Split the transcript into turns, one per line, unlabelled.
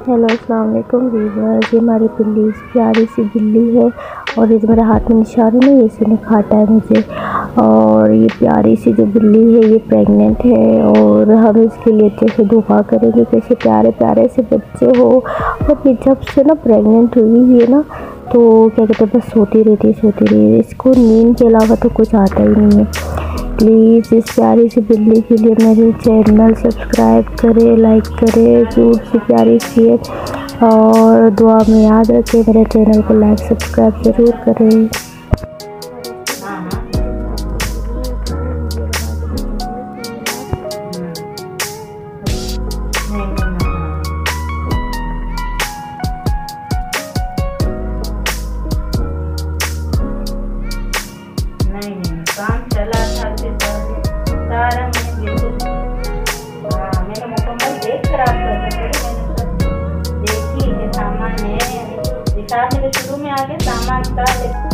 Hello अस्सलाम वालेकुम viewers. ये हमारी बिल्ली प्यारी सी बिल्ली है और ये जो मेरे हाथ में निशान है इसी ने काटा है मुझे। और ये प्यारी सी जो बिल्ली है ये प्रेग्नेंट है और हम इसके लिए अच्छे से दुआ करेंगे कि ऐसे प्यारे प्यारे से बच्चे हो। और ये जब से ना प्रेग्नेंट हुई है ना तो क्या कहते हैं बस सोती रहती है। इसको नींद के अलावा तो कुछ आता ही नहीं है। प्लीज़ इस प्यारी सी बिल्ली के लिए मेरे चैनल सब्सक्राइब करें, लाइक करें, क्यूट सी प्यारी सी है। और दुआ में याद रखें मेरे चैनल को लाइक सब्सक्राइब ज़रूर करें।
काम चला था सारा मैंने मैंने मुकम्मल देख कर आपको मैंने सब देखी है। सामान है हिसाब में शुरू में आगे सामान था।